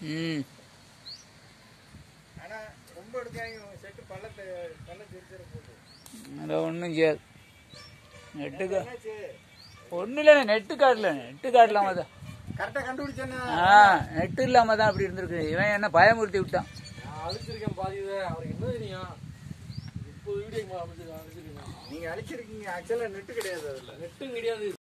ம். ஆனா ரொம்ப எடுக்காங்க செட்டு பள்ளத்தை திருச்சிட போகுது. அதை ஒன்றும் செய்யாது. நெட்டுக்கு ஒன்றும் இல்லை, நெட்டு காட்டலாமா தான். கரெக்டா கண்டுபிடிச்சேன்னா நெட்டு இல்லாம தான் அப்படி இருந்திருக்கு. இவன் என்ன பயமுறுத்தி விட்டான். நான் அழிச்சிருக்கேன் பாதி. அவருக்கு என்ன தெரியும்? 30 வீடியோ அழிச்சிருக்கீங்க. நீங்க அழிச்சிருக்கீங்க. ஆக்சுவலா நெட்டு கிடையாது, அதுல நெட்டும் கிடையாது.